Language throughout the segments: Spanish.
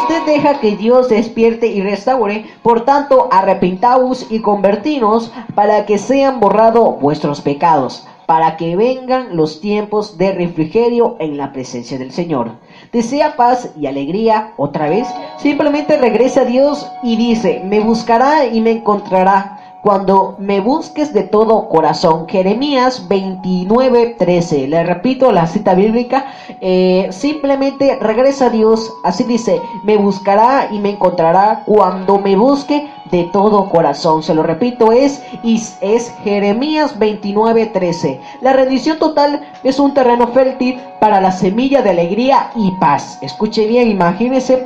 usted deja que Dios despierte y restaure, por tanto arrepentaos y convertinos para que sean borrados vuestros pecados, para que vengan los tiempos de refrigerio en la presencia del Señor. Desea paz y alegría otra vez. Simplemente regresa a Dios y dice: me buscará y me encontrará cuando me busques de todo corazón. Jeremías 29:13. Le repito la cita bíblica. Simplemente regresa a Dios. Así dice: me buscará y me encontrará cuando me busque de todo corazón. Se lo repito, es Jeremías 29:13. La rendición total es un terreno fértil para la semilla de alegría y paz. Escuche bien, imagínese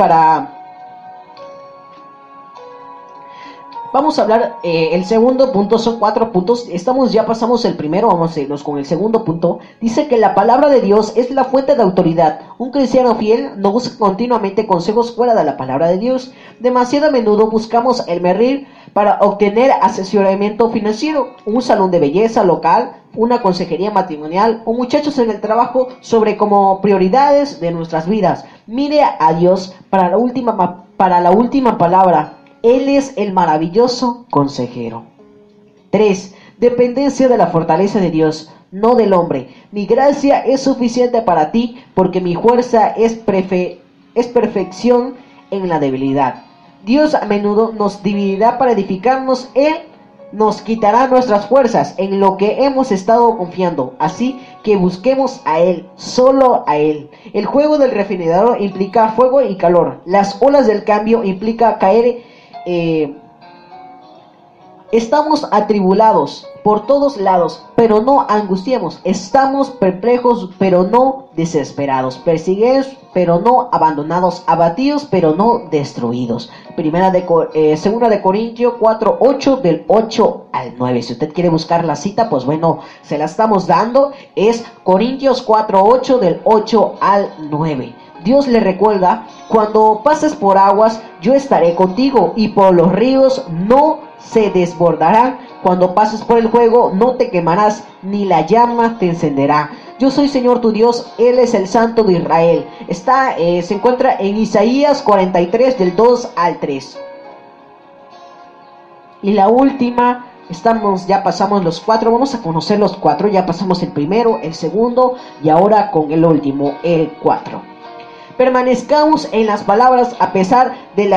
Vamos a hablar el segundo punto. Son 4 puntos. Pasamos el primero, vamos a irnos con el segundo punto. Dice que la palabra de Dios es la fuente de autoridad. Un cristiano fiel no busca continuamente consejos fuera de la palabra de Dios. Demasiado a menudo buscamos el merrir para obtener asesoramiento financiero, un salón de belleza local, una consejería matrimonial o muchachos en el trabajo sobre como prioridades de nuestras vidas. Mire a Dios para la última palabra. Él es el maravilloso consejero. 3. Dependencia de la fortaleza de Dios, no del hombre. Mi gracia es suficiente para ti, porque mi fuerza es perfección en la debilidad. Dios a menudo nos dividirá para edificarnos. Él nos quitará nuestras fuerzas en lo que hemos estado confiando. Así que busquemos a Él, solo a Él. El juego del refrigerador implica fuego y calor. Las olas del cambio implica caer. Estamos atribulados por todos lados, pero no angustiemos. Estamos perplejos, pero no desesperados. Perseguidos, pero no abandonados. Abatidos, pero no destruidos. Segunda de Corintios 4:8, del 8 al 9. Si usted quiere buscar la cita, pues bueno, se la estamos dando. Es Corintios 4:8, del 8 al 9. Dios le recuerda: cuando pases por aguas, yo estaré contigo, y por los ríos no se desbordarán. Cuando pases por el fuego, no te quemarás, ni la llama te encenderá. Yo soy Señor tu Dios, Él es el Santo de Israel. Se encuentra en Isaías 43, del 2 al 3. Y la última, ya pasamos los 4, vamos a conocer los 4, ya pasamos el primero, el segundo, y ahora con el último, el 4. Permanezcamos en las palabras a pesar de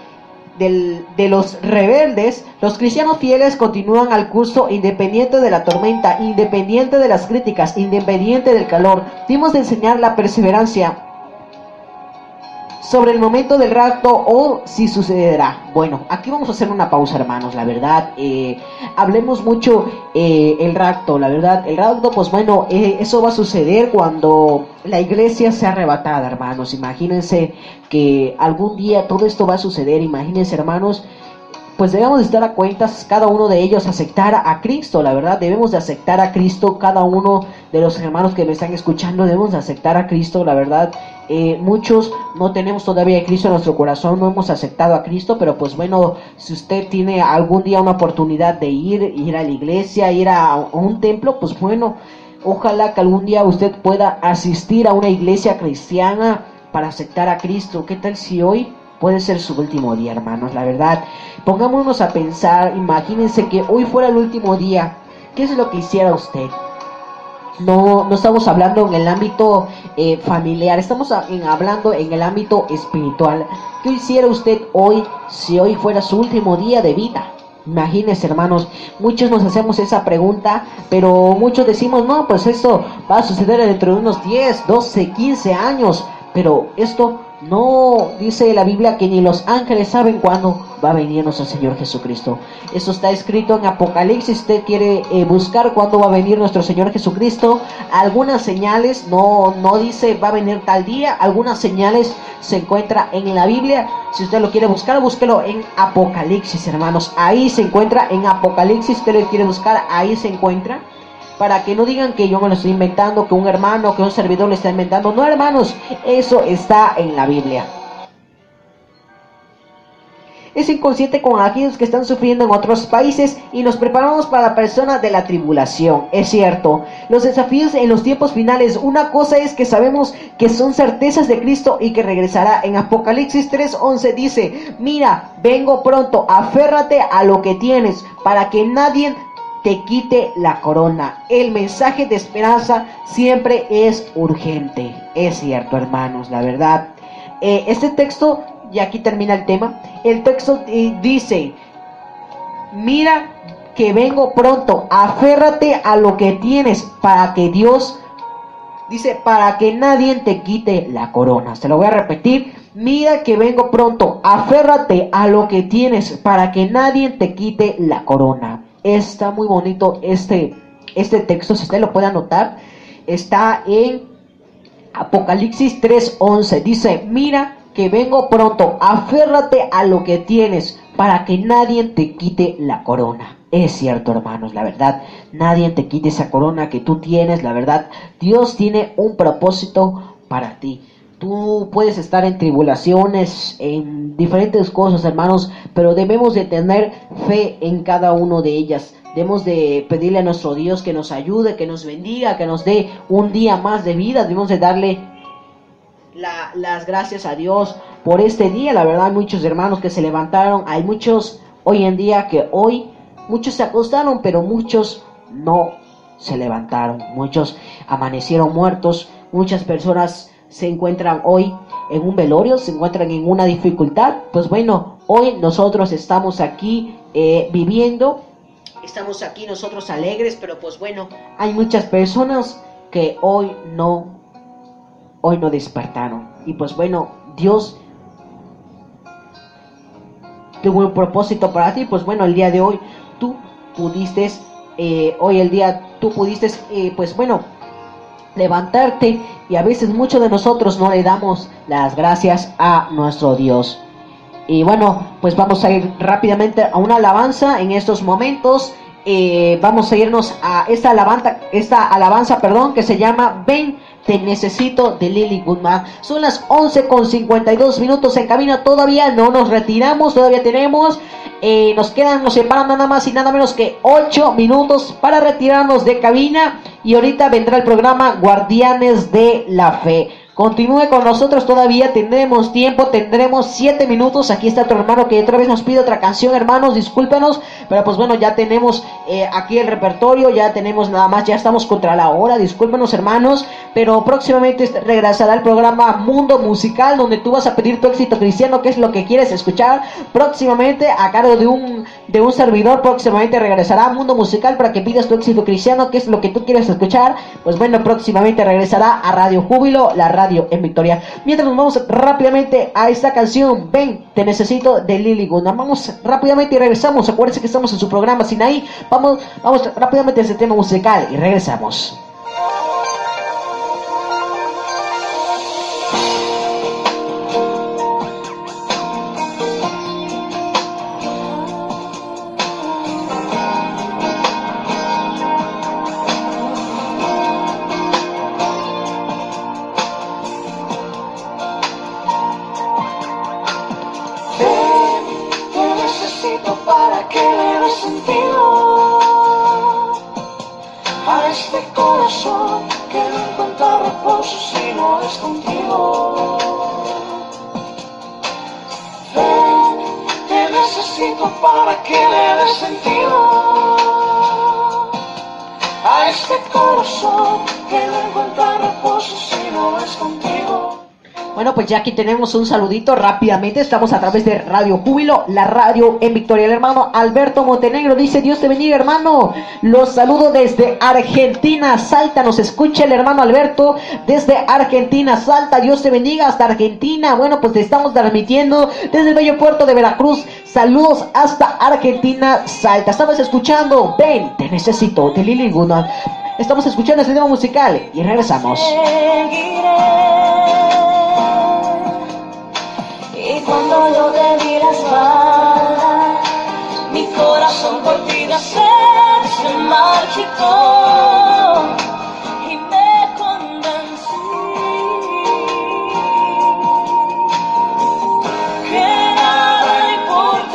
los rebeldes. Los cristianos fieles continúan al curso independiente de la tormenta, independiente de las críticas, independiente del calor. Debemos de enseñar la perseverancia sobre el momento del rapto o si sucederá. Bueno, aquí vamos a hacer una pausa, hermanos. La verdad, hablemos mucho el rapto. La verdad, el rapto, pues bueno, eso va a suceder cuando la iglesia sea arrebatada, hermanos. Imagínense que algún día todo esto va a suceder. Imagínense, hermanos, pues debemos de estar a cuentas, cada uno de ellos, aceptar a Cristo. La verdad, debemos de aceptar a Cristo. Cada uno de los hermanos que me están escuchando, debemos de aceptar a Cristo. La verdad, muchos no tenemos todavía a Cristo en nuestro corazón, no hemos aceptado a Cristo, pero pues bueno, si usted tiene algún día una oportunidad de ir a la iglesia, ir a un templo, pues bueno, ojalá que algún día usted pueda asistir a una iglesia cristiana para aceptar a Cristo. ¿Qué tal si hoy puede ser su último día, hermanos? La verdad, pongámonos a pensar. Imagínense que hoy fuera el último día. ¿Qué es lo que hiciera usted? No estamos hablando en el ámbito familiar, estamos hablando en el ámbito espiritual. ¿Qué hiciera usted hoy si hoy fuera su último día de vida? Imagínense, hermanos, muchos nos hacemos esa pregunta, pero muchos decimos: no, pues esto va a suceder dentro de unos 10, 12, 15 años. Pero esto no dice la Biblia, que ni los ángeles saben cuándo va a venir nuestro Señor Jesucristo. Eso está escrito en Apocalipsis. Si usted quiere buscar cuándo va a venir nuestro Señor Jesucristo, algunas señales, no dice va a venir tal día, algunas señales se encuentra en la Biblia. Si usted lo quiere buscar, búsquelo en Apocalipsis, hermanos. Ahí se encuentra en Apocalipsis. Si usted lo quiere buscar, ahí se encuentra. Para que no digan que yo me lo estoy inventando, que un hermano, que un servidor lo está inventando. No, hermanos, eso está en la Biblia. es inconsciente con aquellos que están sufriendo en otros países y nos preparamos para la persona de la tribulación. Es cierto, los desafíos en los tiempos finales, una cosa es que sabemos que son certezas de Cristo y que regresará. En Apocalipsis 3:11 dice: mira, vengo pronto, aférrate a lo que tienes para que nadie te quite la corona. El mensaje de esperanza siempre es urgente. Es cierto, hermanos, la verdad. Este texto, y aquí termina el tema, el texto dice: mira que vengo pronto, aférrate a lo que tienes para que Dios, dice, para que nadie te quite la corona. Se lo voy a repetir: mira que vengo pronto, aférrate a lo que tienes para que nadie te quite la corona. Está muy bonito este texto, si usted lo puede anotar, está en Apocalipsis 3:11. Dice: mira que vengo pronto, aférrate a lo que tienes para que nadie te quite la corona. Es cierto, hermanos, la verdad, nadie te quite esa corona que tú tienes. La verdad, Dios tiene un propósito para ti. Tú puedes estar en tribulaciones, en diferentes cosas, hermanos, pero debemos de tener fe en cada una de ellas. Debemos de pedirle a nuestro Dios que nos ayude, que nos bendiga, que nos dé un día más de vida. Debemos de darle las gracias a Dios por este día. La verdad, hay muchos hermanos que se levantaron. Hay muchos hoy en día que muchos se acostaron, pero muchos no se levantaron. Muchos amanecieron muertos. Muchas personas se encuentran hoy en un velorio, se encuentran en una dificultad. Pues bueno, hoy nosotros estamos aquí viviendo, estamos aquí nosotros alegres, pero pues bueno, hay muchas personas que hoy no despertaron. Y pues bueno, Dios tuvo un propósito para ti. Pues bueno, el día de hoy tú pudiste, pues bueno, levantarte. Y a veces muchos de nosotros no le damos las gracias a nuestro Dios. Y bueno, pues vamos a ir rápidamente a una alabanza en estos momentos. Vamos a irnos a esta alabanza, que se llama Ven, te necesito, de Lily Goodman. Son las 11:52 minutos en cabina. Todavía no nos retiramos, todavía tenemos, nos separan nada más y nada menos que 8 minutos para retirarnos de cabina. Y ahorita vendrá el programa Guardianes de la Fe. Continúe con nosotros, todavía tendremos tiempo, tendremos 7 minutos. Aquí está tu hermano que otra vez nos pide otra canción, hermanos, discúlpenos, pero pues bueno, ya tenemos aquí el repertorio, ya tenemos nada más, ya estamos contra la hora, discúlpenos, hermanos, pero próximamente regresará el programa Mundo Musical, donde tú vas a pedir tu éxito cristiano, que es lo que quieres escuchar. Próximamente, a cargo de un servidor, próximamente regresará Mundo Musical para que pidas tu éxito cristiano, que es lo que tú quieres escuchar. Pues bueno, próximamente regresará a Radio Júbilo, la radio en Victoria. Mientras nos vamos rápidamente a esta canción, Ven, te necesito, de Lily Goodman. Vamos rápidamente y regresamos. Acuérdense que estamos en su programa Sinaí. Vamos rápidamente a ese tema musical y regresamos. Para que le dé sentido a este corazón que no encuentra reposo si no es contigo. Bueno, pues ya aquí tenemos un saludito rápidamente. Estamos a través de Radio Júbilo, la radio en Victoria. El hermano Alberto Montenegro dice: Dios te bendiga, hermano. Los saludo desde Argentina, Salta. Nos escucha el hermano Alberto desde Argentina, Salta. Dios te bendiga hasta Argentina. Bueno, pues te estamos transmitiendo desde el bello puerto de Veracruz. Saludos hasta Argentina, Salta. Estamos escuchando Ven, te necesito, de Lily Goodman. Estamos escuchando este tema musical y regresamos. Y cuando yo te di la espalda, mi corazón por ti de sed se marchitó y me convencí que nada importa.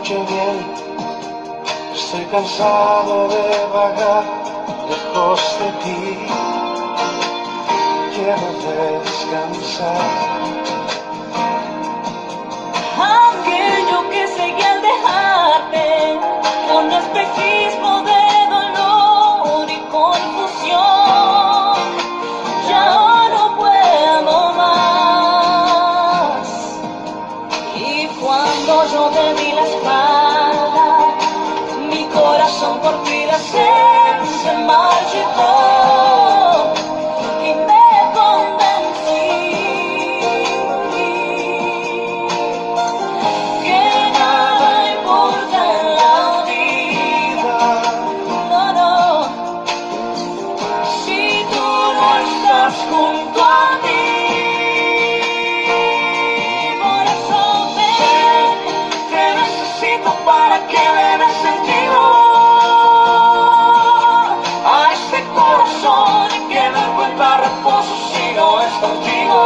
escuche bien, estoy cansado de vagar lejos de ti. Quiero descansar. Aquello que seguía al dejarte, con espejismo de dolor y confusión, ya no puedo más. Y cuando yo te di la espalda, mi corazón por ti de sed se marchitó. Junto a mí, por eso ven, te necesito para que le des sentido a este corazón y que no encuentra reposo si no es contigo.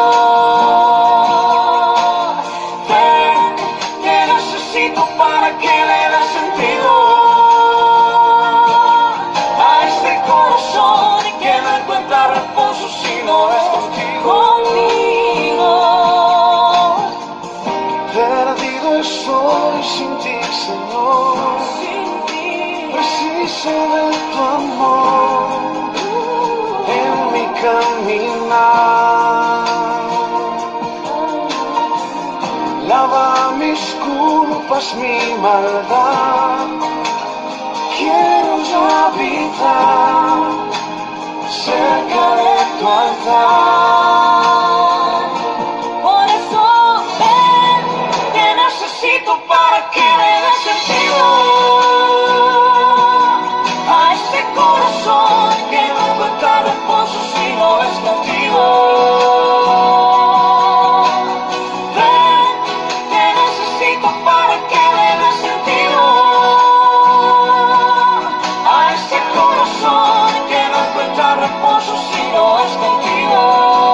Ven, te necesito para que le des sentido a este corazón y que no encuentra reposo si no es contigo. Perdido estoy sin ti, Señor. Preciso de tu amor en mi caminar. Lava mis culpas, mi maldad. Quiero ya habitar cerca de tu altar. Por eso ven, te necesito para que le des sentido a este corazón que no encuentra reposo si no es contigo. Ven, te necesito para que le des sentido a este corazón que no encuentra reposo si no es contigo.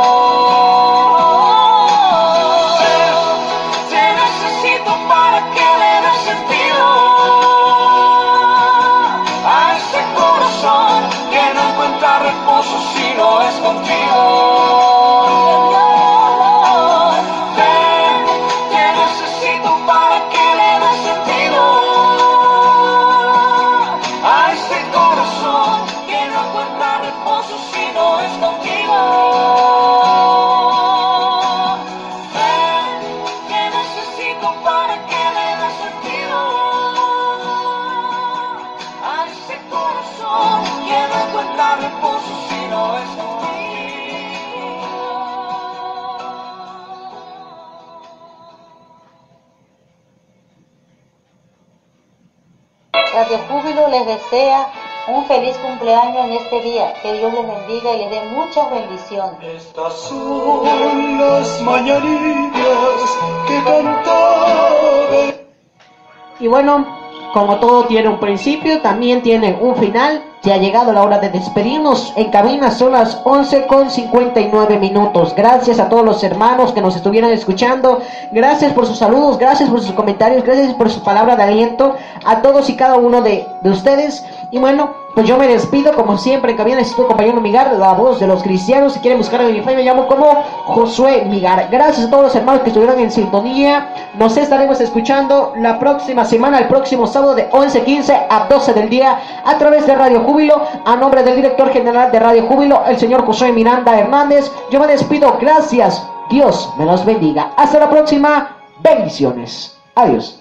Te necesito para que le des sentido a este corazón que no encuentra reposo si no es contigo. Ven, te necesito para que le des sentido a este corazón que no encuentra reposo si no es contigo. Ven, te necesito para que le des sentido a este corazón que no encuentra reposo si no es contigo. Radio Júbilo les desea un feliz cumpleaños en este día. Que Dios les bendiga y les dé muchas bendiciones. Estas son las mañanitas que cantaba. Y bueno, como todo tiene un principio, también tiene un final. Ya ha llegado la hora de despedirnos. En cabina son las 11:59. Gracias a todos los hermanos que nos estuvieron escuchando. Gracias por sus saludos, gracias por sus comentarios, gracias por su palabra de aliento a todos y cada uno de ustedes. Y bueno, pues yo me despido como siempre. En cabina necesito compañero Migar, la voz de los cristianos. Si quieren buscarme en mi Facebook, me llamo como Josué Migar. Gracias a todos los hermanos que estuvieron en sintonía. Nos estaremos escuchando la próxima semana, el próximo sábado de 11:15 a 12 del día a través de Radio Júbilo. A nombre del director general de Radio Júbilo, el señor Josué Miranda Hernández, yo me despido. Gracias. Dios me los bendiga. Hasta la próxima. Bendiciones. Adiós.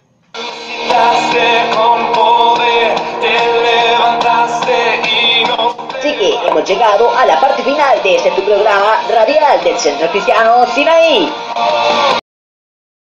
Con poder te levantaste y nos... Así que hemos llegado a la parte final de este tu programa radial del Centro Cristiano Sinaí.